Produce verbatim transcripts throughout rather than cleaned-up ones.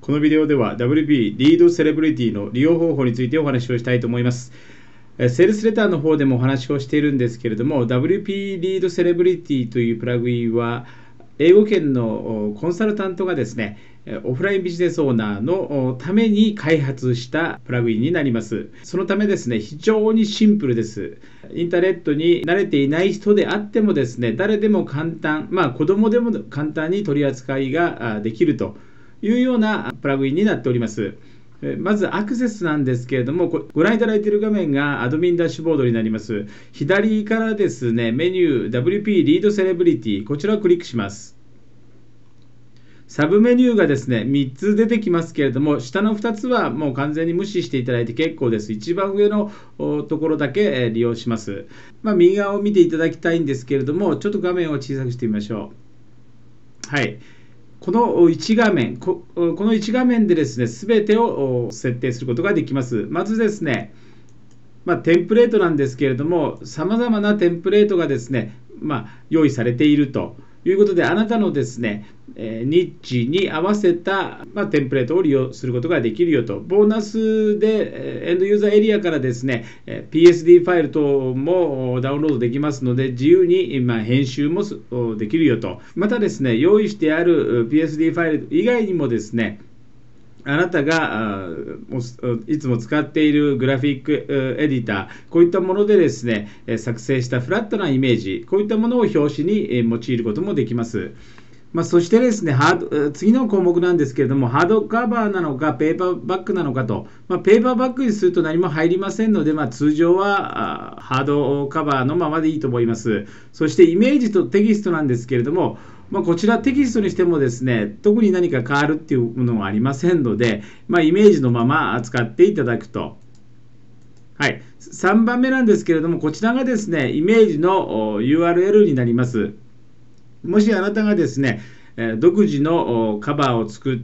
このビデオでは ダブリューピー リードセレブリティの利用方法についてお話をしたいと思います。セールスレターの方でもお話をしているんですけれども、ダブリューピー リードセレブリティというプラグインは、英語圏のコンサルタントがですね、オフラインビジネスオーナーのために開発したプラグインになります。そのためですね、非常にシンプルです。インターネットに慣れていない人であってもですね、誰でも簡単、まあ子供でも簡単に取り扱いができるというようなプラグインになっております。まずアクセスなんですけれども、ご覧いただいている画面がアドミンダッシュボードになります。左からですね、メニュー ダブリューピー リードセレブリティ、こちらをクリックします。サブメニューがですね、みっつ出てきますけれども、下のふたつはもう完全に無視していただいて結構です。一番上のところだけ利用します。まあ、右側を見ていただきたいんですけれども、ちょっと画面を小さくしてみましょう。はい。このいち画面、このいち画面でですね、すべてを設定することができます。まずですね、まあ、テンプレートなんですけれども、さまざまなテンプレートがですね、まあ、用意されているということで、あなたのですね、えー、ニッチに合わせた、まあ、テンプレートを利用することができるよと。ボーナスで、エンドユーザーエリアからですね、ピーエスディー ファイル等もダウンロードできますので、自由に、まあ、編集もできるよと。またですね、用意してある ピーエスディー ファイル以外にもですね、あなたがいつも使っているグラフィックエディター、こういったものでですね、作成したフラットなイメージ、こういったものを表紙に用いることもできます。まあ、そしてですね、ハード次の項目なんですけれども、ハードカバーなのか、ペーパーバッグなのかと、まあ、ペーパーバッグにすると何も入りませんので、まあ、通常はハードカバーのままでいいと思います。そしてイメージとテキストなんですけれども、まあ、こちらテキストにしてもですね、特に何か変わるっていうものはありませんので、まあ、イメージのまま使っていただくと。はい、さんばんめなんですけれども、こちらがですね、イメージの ユーアールエル になります。もしあなたがですね、独自のカバーを作って、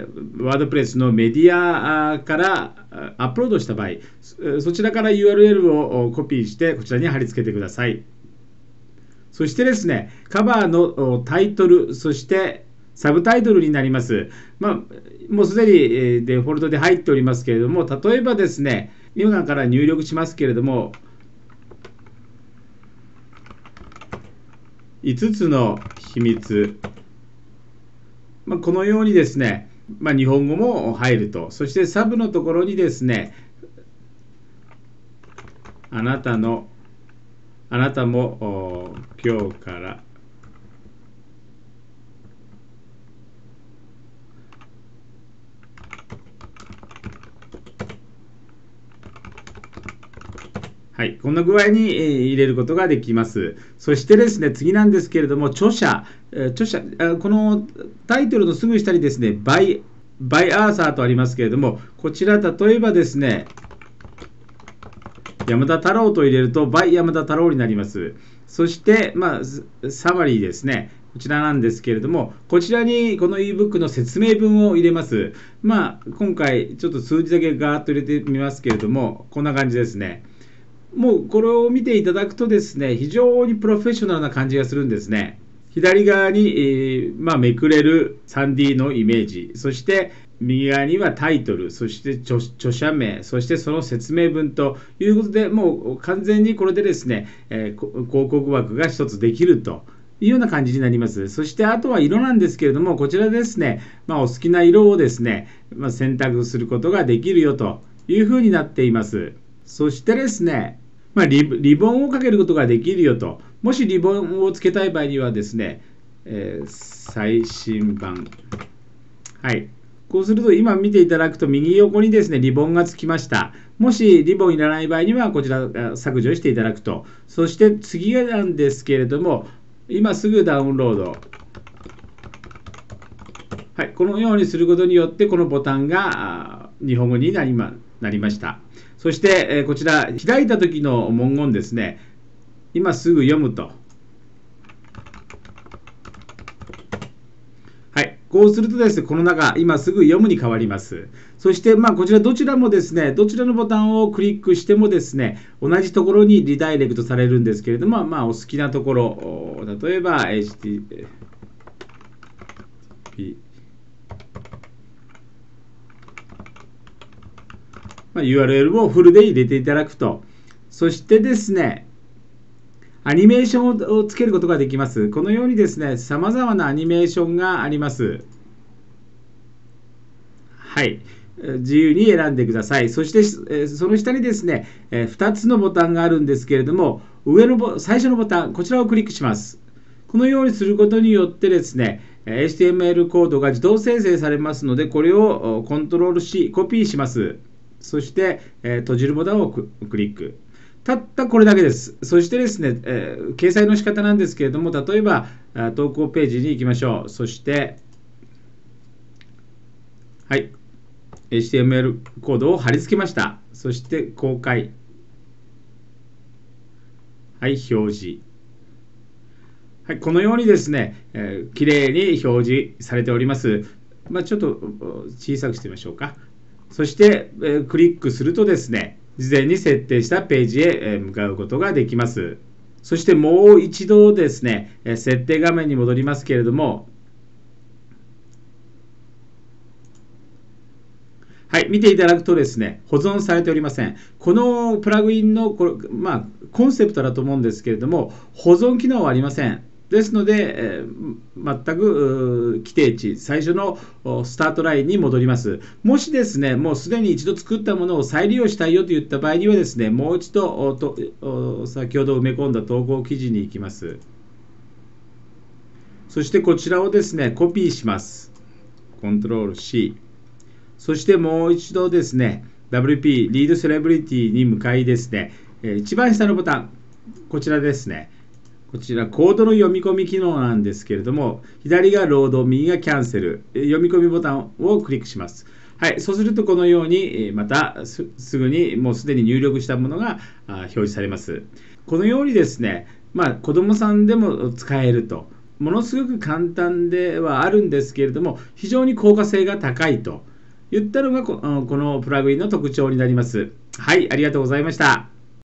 ワードプレスのメディアからアップロードした場合、そちらから ユーアールエル をコピーしてこちらに貼り付けてください。そしてですね、カバーのタイトル、そしてサブタイトルになります。まあ、もうすでにデフォルトで入っておりますけれども、例えばですね、今から入力しますけれども、いつつの秘密、まあ、このようにですね、まあ、日本語も入ると。そしてサブのところにですね、あなたの、あなたも今日から、はい、こんな具合に入れることができます。そしてですね、次なんですけれども、著者、著者、このタイトルのすぐ下にですね、バイ、バイアーサーとありますけれども、こちら例えばですね、山田太郎と入れると、バイ山田太郎になります。そして、まあ、サマリーですね。こちらなんですけれども、こちらにこの ebook の説明文を入れます。まあ、今回ちょっと数字だけガーッと入れてみますけれども、こんな感じですね。もうこれを見ていただくとですね、非常にプロフェッショナルな感じがするんですね。左側に、えーまあ、めくれる スリーディー のイメージ、そして右側にはタイトル、そして著、著者名、そしてその説明文ということで、もう完全にこれでですね、えー、広告枠が一つできるというような感じになります。そしてあとは色なんですけれども、こちらですね、まあ、お好きな色をですね、まあ、選択することができるよというふうになっています。そしてですね、まあ、リ, リボンをかけることができるよと。もしリボンをつけたい場合にはですね、えー、最新版。はい。こうすると今見ていただくと右横にですね、リボンがつきました。もしリボンいらない場合にはこちら削除していただくと。そして次なんですけれども、今すぐダウンロード。はい。このようにすることによってこのボタンが日本語になりま、なりました。そして、えー、こちら開いた時の文言ですね、今すぐ読むと。はい、こうするとですね、この中、今すぐ読むに変わります。そして、まあ、こちらどちらもですね、どちらのボタンをクリックしてもですね、同じところにリダイレクトされるんですけれども、まあ、お好きなところ、例えば、エイチティーピーまあ、ユーアールエル をフルで入れていただくと。そしてですね、アニメーションをつけることができます。このようにですね、様々なアニメーションがあります。はい。自由に選んでください。そして、その下にですね、ふたつのボタンがあるんですけれども、上の最初のボタン、こちらをクリックします。このようにすることによってですね、エイチティーエムエル コードが自動生成されますので、これをコントロール C、コピーします。そして、閉じるボタンをクリック。たったこれだけです。そしてですね、えー、掲載の仕方なんですけれども、例えば投稿ページに行きましょう。そして、はい、エイチティーエムエル コードを貼り付けました。そして公開。はい、表示。はい、このようにですね、えー、きれいに表示されております。まあ、ちょっと小さくしてみましょうか。そして、えー、クリックするとですね、事前に設定したページへ向かうことができます。そしてもう一度ですね、設定画面に戻りますけれども、はい、見ていただくとですね、保存されておりません。このプラグインのこれ、まあ、コンセプトだと思うんですけれども、保存機能はありません。ですので、えー、全く規定値、最初のスタートラインに戻ります。もしですね、もうすでに一度作ったものを再利用したいよといった場合にはですね、もう一度と先ほど埋め込んだ投稿記事に行きます。そしてこちらをですね、コピーします。コントロール C。そしてもう一度ですね、ダブリューピー リードセレブリティに向かいですね、一番下のボタン、こちらですね、こちらコードの読み込み機能なんですけれども、左がロード、右がキャンセル、読み込みボタンをクリックします。はい、そうするとこのようにまたすぐにもうすでに入力したものが表示されます。このようにですね、まあ、子どもさんでも使えると、ものすごく簡単ではあるんですけれども、非常に効果性が高いといったのがこのプラグインの特徴になります。はい、ありがとうございました。